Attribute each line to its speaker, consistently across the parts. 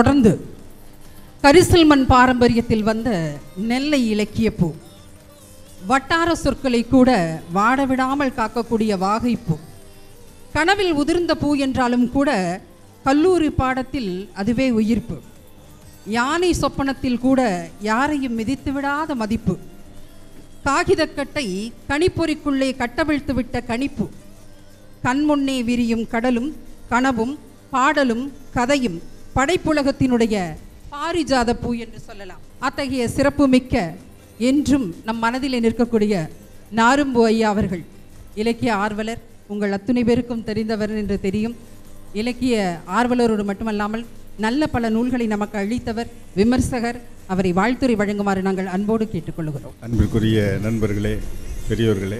Speaker 1: தொடர்ந்து கரிசல் மண் பாரம்பரியத்தில் வந்த நெல்லை இலக்கிய பூ, வட்டார சொற்களை கூட வாடவிடாமல் காக்கக்கூடிய வாகைப்பூ, கனவில் உதிர்ந்த பூ என்றாலும் கூட கல்லூரி பாடத்தில் அதுவே உயிர்ப்பு, யானை சொப்பனத்தில் கூட யாரையும் மிதித்து விடாத மதிப்பு, காகிதக்கட்டை கணிப்பொறிக்குள்ளே கட்டவிழ்த்து விட்ட கணிப்பு, கண்முன்னே விரியும் கடலும் கனவும் பாடலும் கதையும் படைப்புலகத்தினுடைய பாரிஜாத பூ என்று சொல்லலாம். அத்தகைய சிறப்புமிக்க என்றும் நம் மனதிலே நிற்கக்கூடிய நாரும்பு ஐயா அவர்கள் இலக்கிய ஆர்வலர், உங்கள் அத்துணை பேருக்கும் தெரிந்தவர் என்று தெரியும். இலக்கிய ஆர்வலரோடு மட்டுமல்லாமல் நல்ல பல நூல்களை நமக்கு அளித்தவர், விமர்சகர். அவரை வாழ்த்துரை வழங்குமாறு நாங்கள் அன்போடு கேட்டுக்கொள்கிறோம்.
Speaker 2: அன்பிற்குரிய நண்பர்களே, பெரியோர்களே,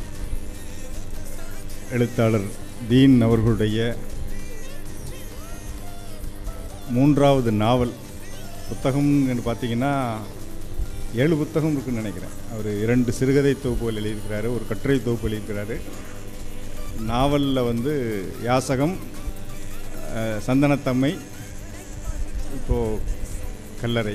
Speaker 2: எழுத்தாளர் தீன் அவர்களுடைய 3வது நாவல் புத்தகம் என்று பார்த்தீங்கன்னா 7 புத்தகம் இருக்குன்னு நினைக்கிறேன். அவர் 2 சிறுகதை தொகுப்புகள் எழுதியிருக்கிறாரு, ஒரு கட்டுரை தொகுப்பு எழுதியிருக்கிறாரு. நாவலில் யாசகம், சந்தனத்தம்மை, இப்போது கல்லறை.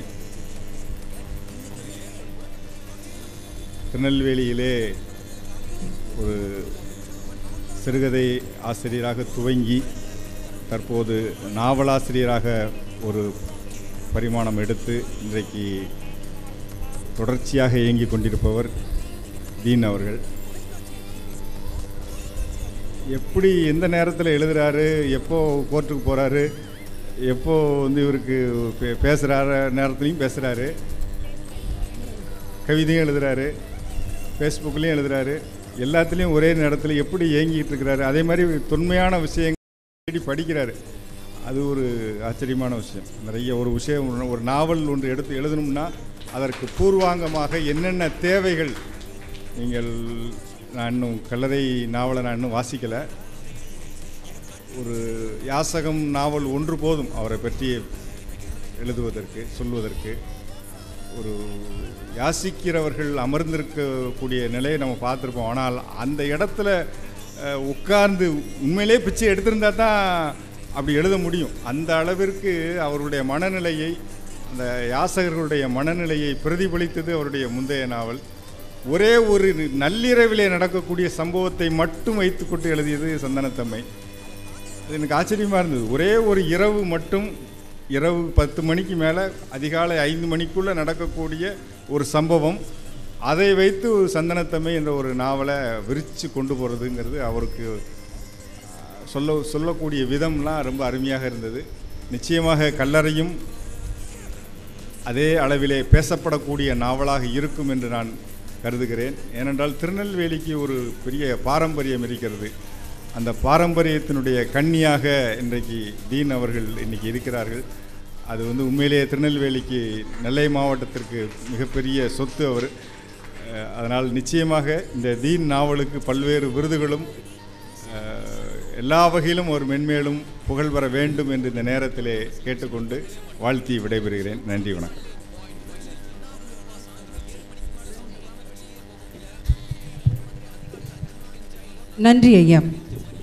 Speaker 2: திருநெல்வேலியிலே ஒரு சிறுகதை ஆசிரியராக துவங்கி தற்போது நாவலாசிரியராக ஒரு பரிமாணம் எடுத்து இன்றைக்கு தொடர்ச்சியாக இயங்கி கொண்டிருப்பவர் தீன் அவர்கள். எப்படி எந்த நேரத்தில் எழுதுகிறாரு, எப்போ கோர்ட்டுக்கு போகிறாரு, எப்போ இவருக்கு பேசுகிறார நேரத்துலையும் பேசுகிறாரு, கவிதையும் எழுதுகிறாரு, ஃபேஸ்புக்லேயும் எழுதுகிறாரு, எல்லாத்துலேயும் ஒரே நேரத்தில் எப்படி இயங்கிட்டு இருக்கிறாரு. அதே மாதிரி தொன்மையான விஷயங்கள் தேடி படிக்கிறாரு. அது ஒரு ஆச்சரியமான விஷயம். நிறைய ஒரு விஷயம், ஒரு நாவல் ஒன்று எடுத்து எழுதணும்னா அதற்கு பூர்வாங்கமாக என்னென்ன தேவைகள், நான் இன்னும் கல்லறை நாவலை நான் இன்னும் வாசிக்கலை. ஒரு யாசகம் நாவல் ஒன்று போதும் அவரை பற்றி எழுதுவதற்கு, சொல்வதற்கு. ஒரு யாசிக்கிறவர்கள் அமர்ந்திருக்கக்கூடிய நிலையை நம்ம பார்த்துருப்போம். ஆனால் அந்த இடத்துல உட்கார்ந்து உண்மையிலே பிச்சை எடுத்திருந்தா தான் அப்படி எழுத முடியும். அந்த அளவிற்கு அவருடைய மனநிலையை, அந்த யாசகர்களுடைய மனநிலையை பிரதிபலித்தது அவருடைய முந்தைய நாவல். ஒரே ஒரு நள்ளிரவிலே நடக்கக்கூடிய சம்பவத்தை மட்டும் வைத்துக்கொண்டு எழுதியது சந்தனத்தம்மை. அது எனக்கு ஆச்சரியமாக இருந்தது. ஒரே ஒரு இரவு மட்டும், இரவு 10 மணிக்கு மேலே அதிகாலை 5 மணிக்குள்ளே நடக்கக்கூடிய ஒரு சம்பவம், அதை வைத்து சந்தனத்தம்மை என்ற ஒரு நாவலை விரித்து கொண்டு போகிறதுங்கிறது அவருக்கு சொல்லக்கூடிய விதம்லாம் ரொம்ப அருமையாக இருந்தது. நிச்சயமாக கல்லறையும் அதே அளவிலே பேசப்படக்கூடிய நாவலாக இருக்கும் என்று நான் கருதுகிறேன். ஏனென்றால் திருநெல்வேலிக்கு ஒரு பெரிய பாரம்பரியம் இருக்கிறது. அந்த பாரம்பரியத்தினுடைய கன்னியாக இன்றைக்கு தீன் அவர்கள் இன்றைக்கி இருக்கிறார்கள். அது உண்மையிலேயே திருநெல்வேலிக்கு, நெல்லை மாவட்டத்திற்கு மிகப்பெரிய சொத்து அவர். அதனால் நிச்சயமாக இந்த தீன் நாவலுக்கு பல்வேறு விருதுகளும் எல்லா வகையிலும் ஒரு மென்மேலும் புகழ் வர வேண்டும் என்று இந்த நேரத்திலே கேட்டுக்கொண்டு வாழ்த்தி விடைபெறுகிறேன். நன்றி, வணக்கம்.
Speaker 1: நன்றி ஐயா.